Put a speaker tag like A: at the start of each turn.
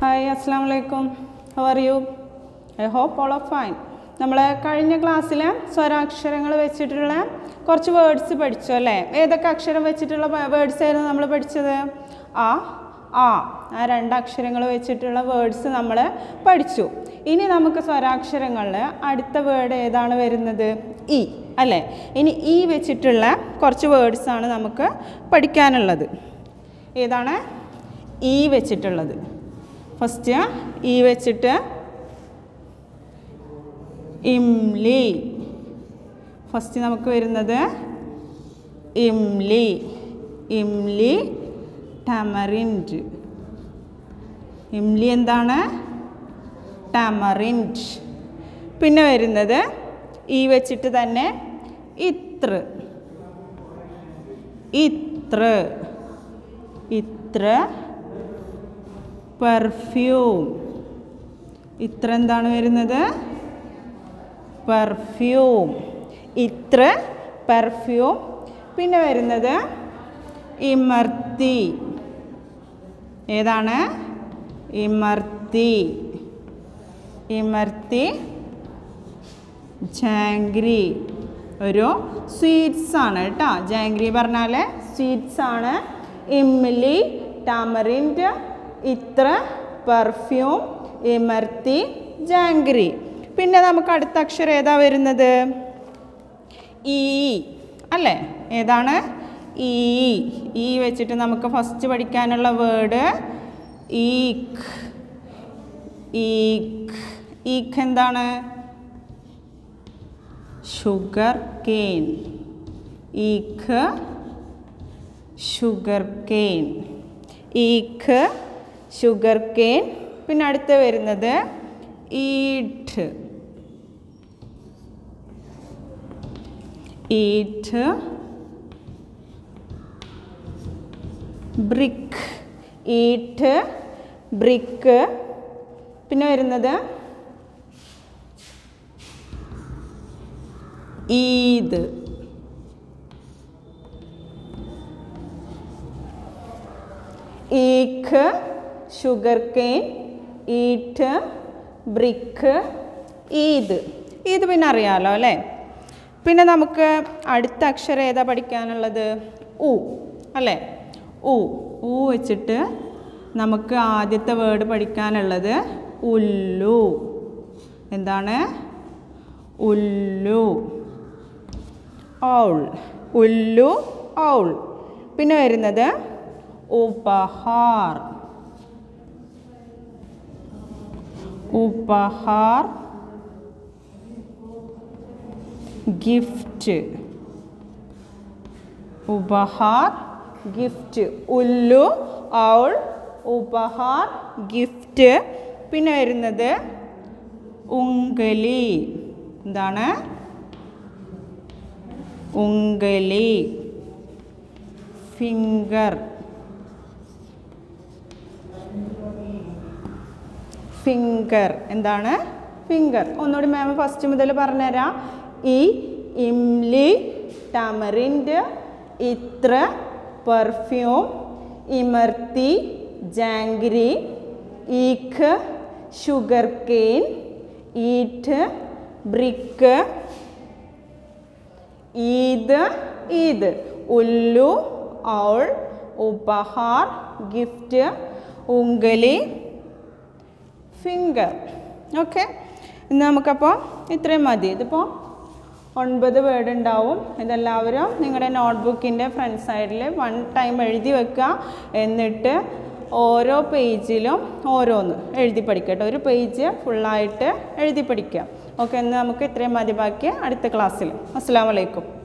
A: Hi, Assalamu alaikum. How are you? I hope all are fine. നമ്മളെ കഴിഞ്ഞ ക്ലാസ്സിൽ സ്വരാക്ഷരങ്ങൾ വെച്ചിട്ടുള്ള കുറച്ച് വേർഡ്സ് പഠിച്ചു അല്ലേ? ഏതൊക്കെ അക്ഷരം വെച്ചിട്ടുള്ള വേർഡ്സ് ആയിരുന്നു നമ്മൾ പഠിച്ചത്? ആ രണ്ട് അക്ഷരങ്ങൾ വെച്ചിട്ടുള്ള വേർഡ്സ് നമ്മൾ പഠിച്ചു. ഇനി നമുക്ക് സ്വരാക്ഷരങ്ങളിൽ അടുത്ത വേർഡ് ഏതാണ് വരുന്നത്? ഇ അല്ലേ? ഇനി ഇ വെച്ചിട്ടുള്ള കുറച്ച് വേർഡ്സ് ആണ് നമുക്ക് പഠിക്കാനുള്ളത്. ഏതാണ്? ഇ വെച്ചിട്ടുള്ളത്. ഫസ്റ്റ് ഇ വെച്ചിട്ട് ഇംലി. ഫസ്റ്റ് നമുക്ക് വരുന്നത് ഇംലി. ഇംലി ടാമറിൻഡ്. ഇംലി എന്താണ്? ടാമറിൻഡ്. പിന്നെ വരുന്നത് ഈ വെച്ചിട്ട് തന്നെ ഇത്ര. ഇത്ര. ഇത്ര പെർഫ്യൂം. ഇത്ര എന്താണ് വരുന്നത്? പെർഫ്യൂം. ഇത്ര പെർഫ്യൂം. പിന്നെ വരുന്നത് ഇമർത്തി. ഏതാണ്? ഇമർത്തി. ഇമർത്തി ജാംഗ്രി. ഒരു സ്വീറ്റ്സ് ആണ് കേട്ടോ. ജാംഗ്രി പറഞ്ഞാൽ സ്വീറ്റ്സ് ആണ്. ഇംലി ടാമറിൻഡ് ഇത്ര പെർഫ്യൂം ഇമർത്തി ജാംഗ്രി. പിന്നെ നമുക്ക് അടുത്ത അക്ഷരം ഏതാ വരുന്നത്? ഈ അല്ലേ? ഏതാണ്? ഈ. ഈ വെച്ചിട്ട് നമുക്ക് ഫസ്റ്റ് പഠിക്കാനുള്ള വേർഡ് ഈക്ക്. ഈക്ക്. ഈക്ക് എന്താണ്? Sugar cane. ഈക്ക് ഷുഗർ കെയിൻ. ഈക്ക് ഷുഗർ കെയിൻ. പിന്നെ അടുത്ത് വരുന്നത് ഈറ്റ്. ഈറ്റ് ബ്രിക്ക്. ഈറ്റ് ബ്രിക്ക്. പിന്നെ വരുന്നത് ഈദ്. ഈക്ക് ഷുഗർ കെയിൻ ഈറ്റ് ബ്രിക്ക് ഈദ്. ഈദ് പിന്നെ അറിയാലോ അല്ലേ? പിന്നെ നമുക്ക് അടുത്ത അക്ഷരം ഏതാ പഠിക്കാനുള്ളത്? ഉ അല്ലേ? ഉ. ഉ വെച്ചിട്ട് നമുക്ക് ആദ്യത്തെ വേർഡ് പഠിക്കാനുള്ളത് ഉല്ലു. എന്താണ്? ഉല്ലു. ഔൾ. ഉല്ലു ഔൾ. പിന്നെ വരുന്നത് ഉപഹാർ. ഉപഹാർ ഗിഫ്റ്റ്. ഉപഹാർ ഗിഫ്റ്റ്. ഉല്ലു ഔൾ ഉപഹാർ ഗിഫ്റ്റ്. പിന്നെ വരുന്നത് ഉംഗലി. എന്താണ്? ഉംഗലി ഫിംഗർ. ഫിംഗർ എന്താണ്? ഫിംഗർ. ഒന്നുകൂടി മാം ഫസ്റ്റ് മുതൽ പറഞ്ഞുതരാം. ഈ ഇംലി ടാമറിൻഡ് ഇത്ര പെർഫ്യൂം ഇമർത്തി ജാംഗ്രി ഈക്ക് ഷുഗർ കെയിൻ ഈറ്റ് ബ്രിക്ക് ഈദ് ഈദ് ഉല്ലു ഔൾ ഉപഹാർ ഗിഫ്റ്റ് ഉംഗലി ഫിംഗർ. ഓക്കെ, ഇന്ന് നമുക്കപ്പോൾ ഇത്രയും മതി. ഇതിപ്പോൾ 9 വേർഡ് ഉണ്ടാവും. ഇതെല്ലാവരും നിങ്ങളുടെ നോട്ട്ബുക്കിൻ്റെ ഫ്രണ്ട് സൈഡിൽ 1 ടൈം എഴുതി വെക്കുക. എന്നിട്ട് ഓരോ പേജിലും ഓരോന്ന് എഴുതി പഠിക്കട്ടെ. ഒരു പേജ് ഫുള്ളായിട്ട് എഴുതി പഠിക്കുക. ഓക്കെ, ഇന്ന് നമുക്ക് ഇത്രയും മതി. ബാക്കി അടുത്ത ക്ലാസ്സിൽ. അസ്സലാമു അലൈക്കും.